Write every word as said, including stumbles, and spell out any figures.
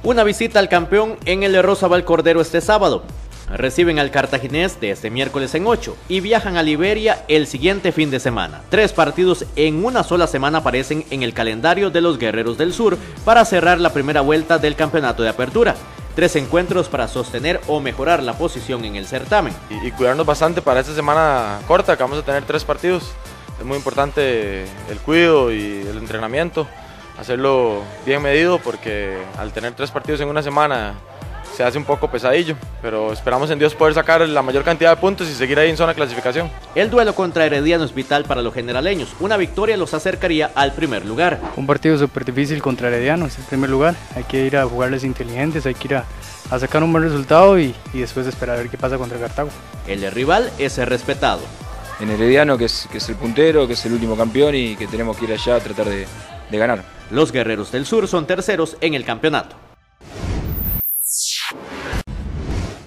Una visita al campeón en el Rosabal Cordero este sábado. Reciben al Cartaginés de este miércoles en ocho y viajan a Liberia el siguiente fin de semana. Tres partidos en una sola semana aparecen en el calendario de los Guerreros del Sur para cerrar la primera vuelta del campeonato de apertura. Tres encuentros para sostener o mejorar la posición en el certamen. Y, y cuidarnos bastante para esta semana corta, que vamos a tener tres partidos. Es muy importante el cuidado y el entrenamiento, hacerlo bien medido, porque al tener tres partidos en una semana se hace un poco pesadillo, pero esperamos en Dios poder sacar la mayor cantidad de puntos y seguir ahí en zona de clasificación. El duelo contra Herediano es vital para los generaleños. Una victoria los acercaría al primer lugar. Un partido súper difícil contra Herediano, es el primer lugar. Hay que ir a jugarles inteligentes, hay que ir a, a sacar un buen resultado y, y después esperar a ver qué pasa contra Cartago. El rival es el respetado. En Herediano, que es, que es el puntero, que es el último campeón y que tenemos que ir allá a tratar de, de ganar. Los Guerreros del Sur son terceros en el campeonato.